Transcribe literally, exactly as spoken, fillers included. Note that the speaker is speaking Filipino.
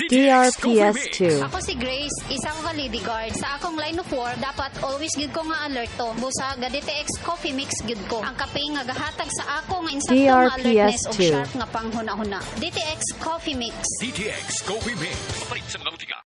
D R P S two. Ako si Grace, isa ko ka lady guard. Sa akong line of work, dapat always gid ko nga alert to. Busa, ga D T X Coffee Mix gid ko. Ang kape nga gahatag sa ako nga insakto nga alertness o sharp nga panghuna-huna. D T X Coffee Mix. D T X Coffee Mix. Mapait sa mga